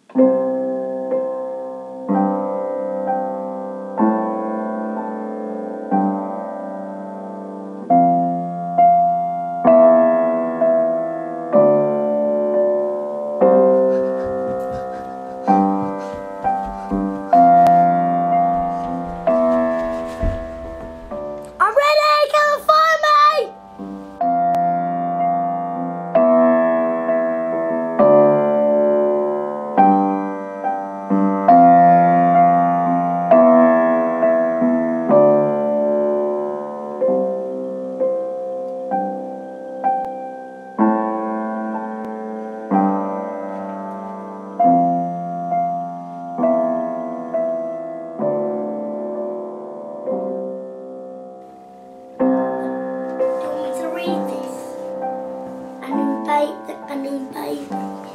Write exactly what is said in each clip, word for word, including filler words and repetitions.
And in baby,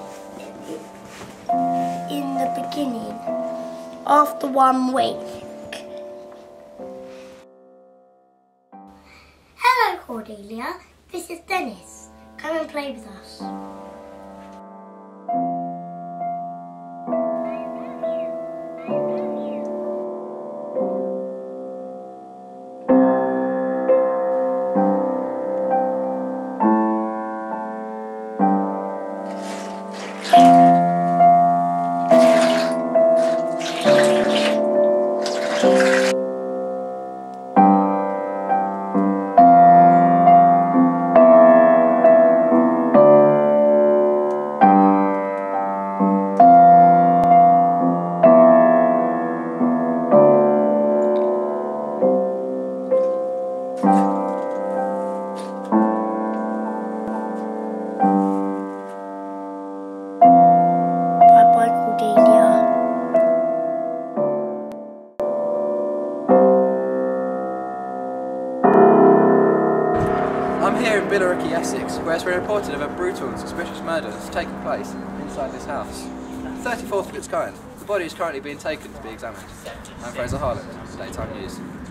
in the beginning, after one week. Hello Cordelia, this is Dennis. Come and play with us. I'm here in Billericay, Essex, where it's been reported of a brutal and suspicious murder that's taken place inside this house. thirty-fourth of its kind. The body is currently being taken to be examined. I'm Fraser Harland, Daytime News.